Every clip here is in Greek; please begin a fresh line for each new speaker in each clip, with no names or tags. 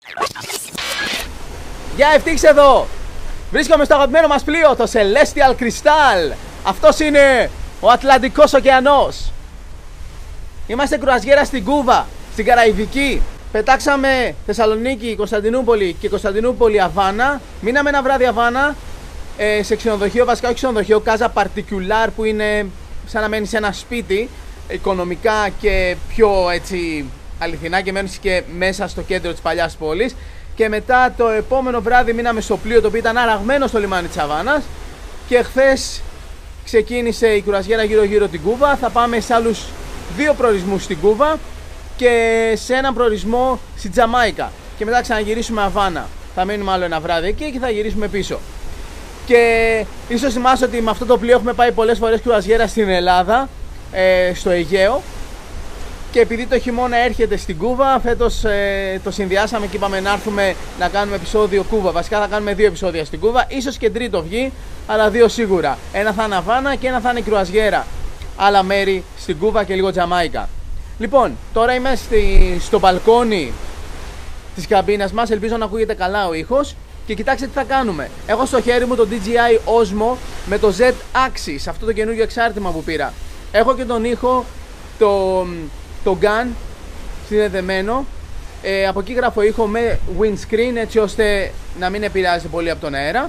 Γεια, Ευτύχης εδώ! Βρίσκομαι στο αγαπημένο μας πλοίο, το Celestial Crystal. Αυτός είναι ο Ατλαντικός ωκεανός. Είμαστε κρουαζιέρα στην Κούβα, στην Καραϊβική. Πετάξαμε Θεσσαλονίκη, Κωνσταντινούπολη και Κωνσταντινούπολη Αβάνα. Μείναμε ένα βράδυ Αβάνα σε ξενοδοχείο, βασικά όχι ξενοδοχείο, Casa Particular, που είναι σαν να μένεις σε ένα σπίτι, οικονομικά και πιο έτσι αληθινά, και μένεις και μέσα στο κέντρο της παλιάς πόλης. Και μετά το επόμενο βράδυ μείναμε στο πλοίο, το οποίο ήταν αραγμένο στο λιμάνι της Αβάνας. Και χθες ξεκίνησε η κρουαζιέρα γύρω-γύρω την Κούβα. Θα πάμε σε άλλους 2 προορισμούς στην Κούβα και σε έναν προορισμό στη Τζαμάικα. Και μετά ξαναγυρίσουμε Αβάνα. Θα μείνουμε άλλο ένα βράδυ εκεί και θα γυρίσουμε πίσω. Και ίσως θυμάστε ότι με αυτό το πλοίο έχουμε πάει πολλές φορές κρουαζιέρα στην Ελλάδα, στο Αιγαίο. Και επειδή το χειμώνα έρχεται στην Κούβα, φέτος το συνδυάσαμε και είπαμε να έρθουμε να κάνουμε επεισόδιο Κούβα. Βασικά θα κάνουμε 2 επεισόδια στην Κούβα, ίσως και τρίτο βγει, αλλά 2 σίγουρα. Ένα θα είναι Αβάνα και ένα θα είναι κρουαζιέρα. Άλλα μέρη στην Κούβα και λίγο Τζαμάικα. Λοιπόν, τώρα είμαι στο μπαλκόνι της καμπίνας μας, ελπίζω να ακούγεται καλά ο ήχος. Και κοιτάξτε τι θα κάνουμε. Έχω στο χέρι μου το DJI Osmo με το Z-Axis, αυτό το καινούργιο εξάρτημα που πήρα. Έχω και τον ήχο, το gun συνδεδεμένο. Από εκεί γράφω ήχο με windscreen, έτσι ώστε να μην επηρεάζεται πολύ από τον αέρα.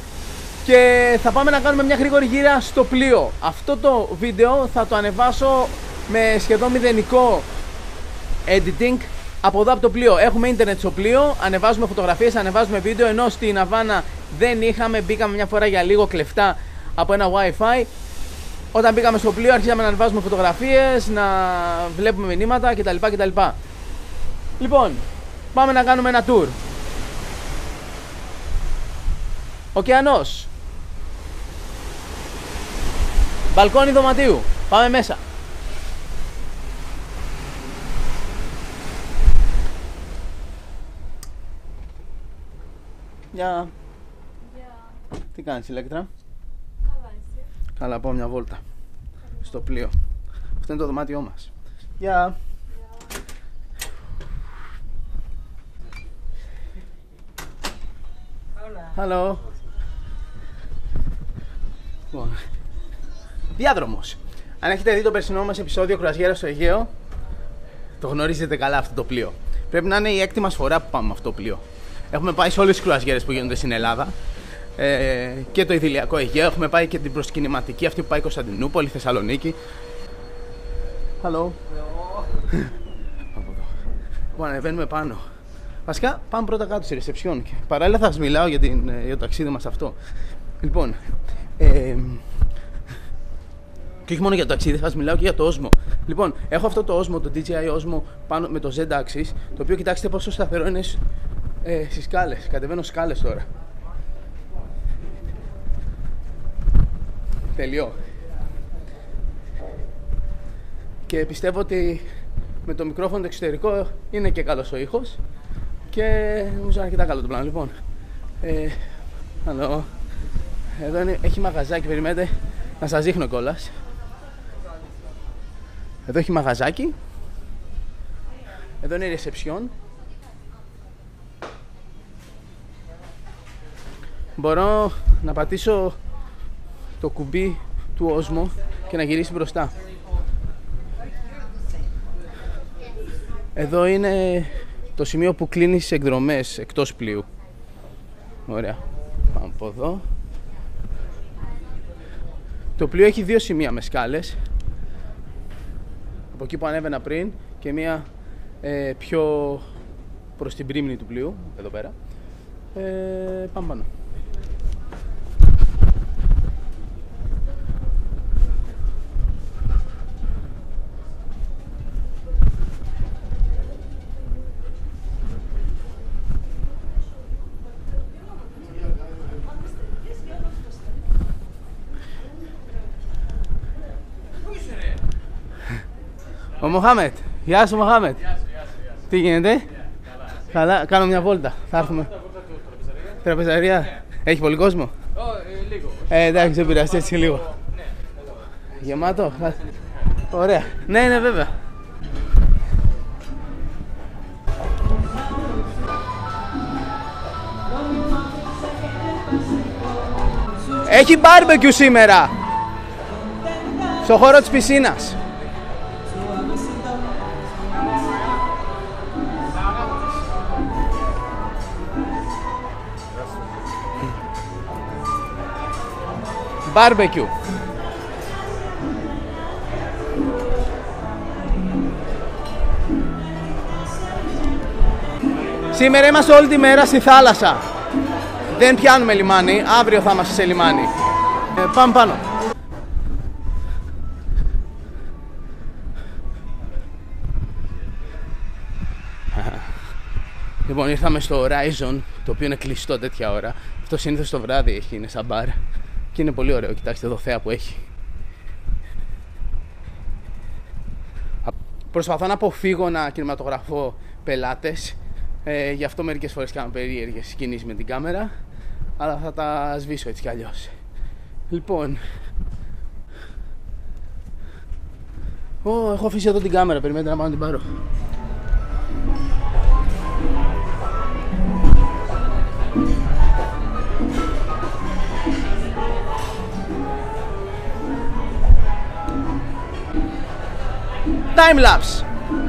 Και θα πάμε να κάνουμε μια γρήγορη γύρα στο πλοίο. Αυτό το βίντεο θα το ανεβάσω με σχεδόν μηδενικό editing από εδώ από το πλοίο. Έχουμε ίντερνετ στο πλοίο, ανεβάζουμε φωτογραφίες, ανεβάζουμε βίντεο, ενώ στην Αβάνα δεν είχαμε. Μπήκαμε μια φορά για λίγο κλεφτά από ένα Wi-Fi. Όταν μπήκαμε στο πλοίο αρχίσαμε να ανεβάζουμε φωτογραφίες, να βλέπουμε μηνύματα κτλ. Λοιπόν, πάμε να κάνουμε ένα tour. Ωκεανός. Μπαλκόνι δωματίου. Πάμε μέσα. Γεια. Τι κάνεις, Ηλέκτρα? Καλά, πάω μια βόλτα στο πλοίο. Αυτό είναι το δωμάτιό μας. Γεια. Hello. Διάδρομος. Αν έχετε δει το περσινό μας επεισόδιο κρουαζιέρα στο Αιγαίο, το γνωρίζετε καλά αυτό το πλοίο. Πρέπει να είναι η 6η μας φορά που πάμε με αυτό το πλοίο. Έχουμε πάει σε όλες τις κρουαζιέρες που γίνονται στην Ελλάδα. Και το Ιδηλιακό Αιγαίο, έχουμε πάει και την προσκυνηματική, αυτή που πάει Κωνσταντινούπολη, Θεσσαλονίκη. Hello. Λοιπόν, ανεβαίνουμε πάνω. Βασικά, πάμε πρώτα κάτω στη ρεσεψιόν και παράλληλα θα σας μιλάω για το ταξίδι μας αυτό. Λοιπόν, και όχι μόνο για το ταξίδι, θα σας μιλάω και για το Osmo. Λοιπόν, έχω αυτό το Osmo, το DJI Osmo πάνω με το Z-Axis, το οποίο κοιτάξτε πόσο σταθερό είναι στις σκάλες. Κατεβαίνω σκάλες τώρα. Τελειώ. Και πιστεύω ότι με το μικρόφωνο το εξωτερικό είναι και καλός ο ήχος. Και νομίζω είναι αρκετά καλό το πλάνο. Λοιπόν, εδώ έχει μαγαζάκι, περιμένετε να σας δείχνω κιόλας. Εδώ έχει μαγαζάκι. Εδώ είναι η ρεσεψιόν. Μπορώ να πατήσω το κουμπί του Osmo και να γυρίσει μπροστά. Εδώ είναι το σημείο που κλείνει τις εκδρομές εκτός πλοίου. Ωραία. Πάμε από εδώ. Το πλοίο έχει 2 σημεία με σκάλες. Από εκεί που ανέβαινα πριν και μία πιο προς την πρίμνη του πλοίου. Εδώ πέρα. Πάμε πάνω. Ο Μοχάμετ. Γεια σου, Μοχάμετ. Τι γίνεται? Καλά, κάνω μια βόλτα. Θα έρθουμε. Τραπεζαρία. Έχει πολύ κόσμο?
Λίγο.
Εντάξει, δεν πειράζει, έτσι λίγο. Γεμάτο. Ωραία. Ναι, βέβαια. Έχει barbecue σήμερα στο χώρο της πισίνας. Barbecue. Σήμερα είμαστε όλη τη μέρα στη θάλασσα. Δεν πιάνουμε λιμάνι, αύριο θα είμαστε σε λιμάνι. Πάμε πάνω. Λοιπόν, ήρθαμε στο Horizon, το οποίο είναι κλειστό τέτοια ώρα. Αυτό συνήθως το βράδυ έχει, είναι σαν μπαρ. Και είναι πολύ ωραίο, κοιτάξτε εδώ θέα που έχει. Προσπαθώ να αποφύγω να κινηματογραφώ πελάτες. Γι' αυτό μερικές φορές κάνω περίεργες κινήσεις με την κάμερα. Αλλά θα τα σβήσω έτσι κι αλλιώς. Λοιπόν, έχω αφήσει εδώ την κάμερα, περιμένετε να πάω να την πάρω. Time lapse.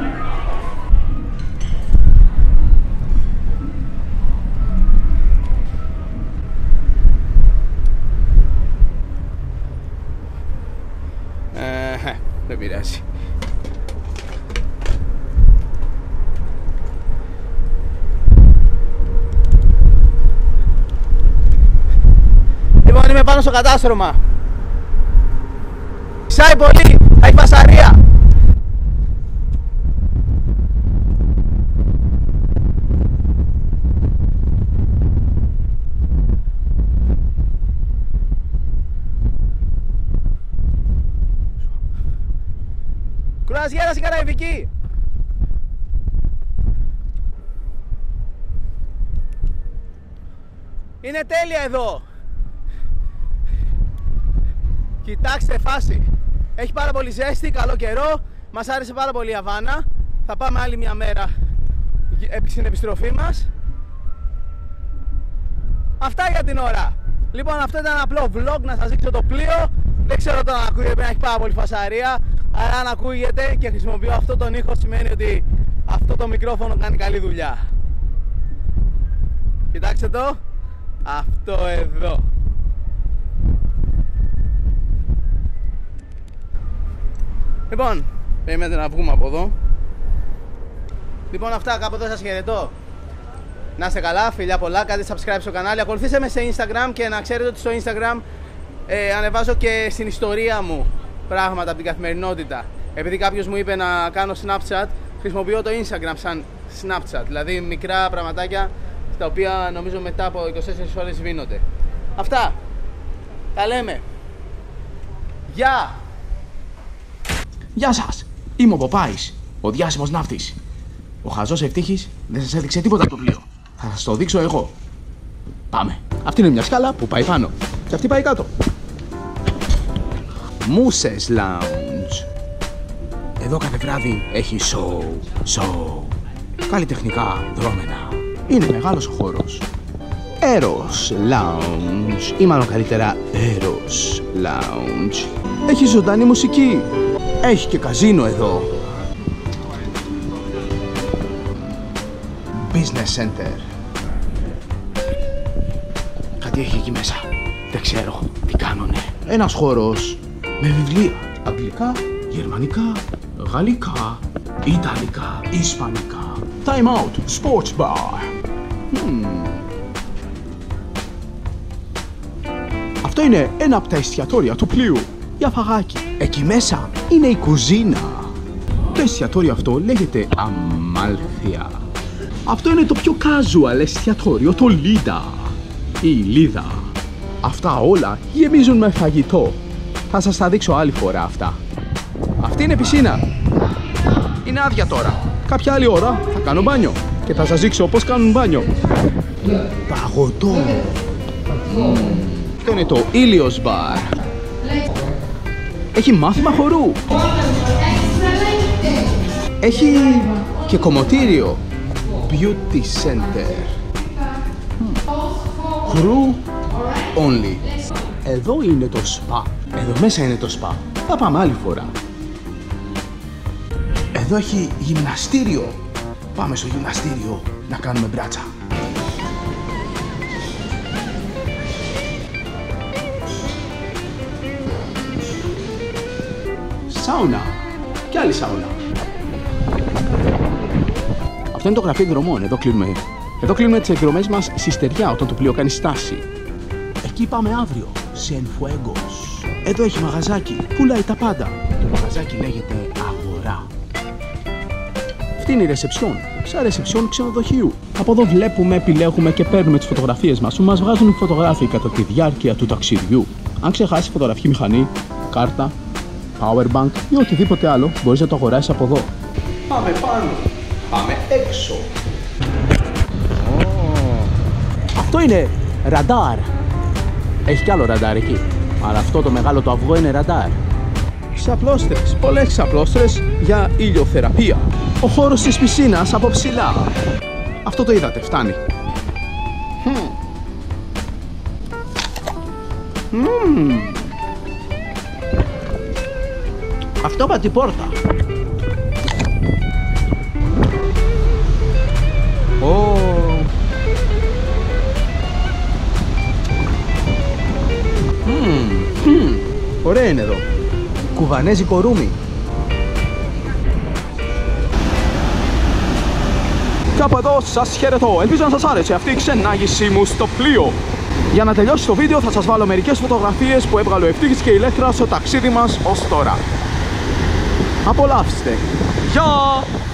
Δεν πειράζει. Λοιπόν, είμαι πάνω στο κατάστρωμα. Ξάει πολύ, έχει φασαρία. Κρουαζιέρα στην Καραϊβική. Είναι τέλεια εδώ. Κοιτάξτε φάση. Έχει πάρα πολύ ζέστη, καλό καιρό. Μας άρεσε πάρα πολύ η Αβάνα. Θα πάμε άλλη μια μέρα στην επιστροφή μας. Αυτά για την ώρα. Λοιπόν, αυτό ήταν ένα απλό vlog να σας δείξω το πλοίο. Δεν ξέρω τώρα αν ακούγεται, έχει πάρα πολύ φασαρία. Αλλά αν ακούγεται και χρησιμοποιώ αυτό τον ήχο, σημαίνει ότι αυτό το μικρόφωνο κάνει καλή δουλειά. Κοιτάξτε το. Αυτό εδώ. Λοιπόν, περιμένετε να βγούμε από εδώ. Λοιπόν, αυτά, κάπου εδώ σας χαιρετώ. Να είστε καλά, φιλιά πολλά, κάντε subscribe στο κανάλι. Ακολουθήστε με σε Instagram και να ξέρετε ότι στο Instagram ανεβάζω και στην ιστορία μου πράγματα από την καθημερινότητα. Επειδή κάποιος μου είπε να κάνω Snapchat, χρησιμοποιώ το Instagram σαν Snapchat. Δηλαδή μικρά πραγματάκια τα οποία νομίζω μετά από 24 ώρες σβήνονται. Αυτά. Τα λέμε. Γεια!
Γεια σας! Είμαι ο Ποπάης, ο διάσημος ναύτης. Ο χαζός Ευτύχης δεν σας έδειξε τίποτα από το πλοίο. Θα σας το δείξω εγώ. Πάμε. Αυτή είναι μια σκάλα που πάει πάνω και αυτή πάει κάτω. Mooses Lounge. Εδώ κάθε βράδυ έχει show. Καλλιτεχνικά δρόμενα. Είναι μεγάλος ο χώρος. Eros Lounge ή μάλλον καλύτερα Eros Lounge. Έχει ζωντανή μουσική. Έχει και καζίνο εδώ. Business Center. Κάτι έχει εκεί μέσα. Δεν ξέρω τι κάνουνε. Ένας χώρος με βιβλία. Αγγλικά, γερμανικά, γαλλικά, ιταλικά, ισπανικά. Time out, sports bar. Αυτό είναι ένα από τα εστιατόρια του πλοίου για φαγάκι. Εκεί μέσα είναι η κουζίνα. Το εστιατόριο αυτό λέγεται Αμάλθια. Αυτό είναι το πιο casual εστιατόριο, το Λίδα. Η Λίδα. Αυτά όλα γεμίζουν με φαγητό. Θα σας τα δείξω άλλη φορά αυτά. Αυτή είναι πισίνα. Είναι άδεια τώρα. Κάποια άλλη ώρα θα κάνω μπάνιο και θα σας δείξω πώς κάνουν μπάνιο. Παγωτό. Αυτό είναι το Ήλιος Μπαρ. Έχει μάθημα χορού. Έχει και κομμωτήριο. Beauty Center. Crew only. εδώ είναι το σπα. Εδώ μέσα είναι το σπα. Θα πάμε άλλη φορά. Εδώ έχει γυμναστήριο. Πάμε στο γυμναστήριο να κάνουμε μπράτσα. Σάουνα. Κι άλλη σάουνα. Αυτό είναι το γραφείο εκδρομών. Εδώ κλείνουμε τις εκδρομές μας στη στεριά όταν το πλοίο κάνει στάση. Εκεί πάμε αύριο. Σενφουέγκος. Εδώ έχει μαγαζάκι. Πουλάει τα πάντα. Το μαγαζάκι λέγεται Αγορά. Αυτή είναι η ρεσεψιόν. Σαν ρεσεψιόν ξενοδοχείου. Από εδώ βλέπουμε, επιλέγουμε και παίρνουμε τις φωτογραφίες μας που μας βγάζουν οι φωτογράφοι κατά τη διάρκεια του ταξιδιού. Αν ξεχάσει φωτογραφική μηχανή, κάρτα, powerbank ή οτιδήποτε άλλο, μπορείς να το αγοράσεις από εδώ. Πάμε πάνω. Πάμε έξω. Αυτό είναι ραντάρ. Έχει κι άλλο ραντάρ εκεί. Αλλά αυτό το μεγάλο το αυγό είναι ραντάρ. Ξαπλώστρες. Πολλές ξαπλώστρες για ηλιοθεραπεία. Ο χώρος της πισίνας από ψηλά. Αυτό το είδατε. Φτάνει. Αυτόματη πόρτα. Ωραία είναι εδώ. Κουβανέζικο ρούμι. Και από εδώ σας χαιρετώ. Ελπίζω να σας άρεσε αυτή η ξενάγησή μου στο πλοίο. Για να τελειώσει το βίντεο θα σας βάλω μερικές φωτογραφίες που έβγαλε ο Ευτύχης και η Ηλέκτρα στο ταξίδι μας ως τώρα. Απολαύστε. Γεια!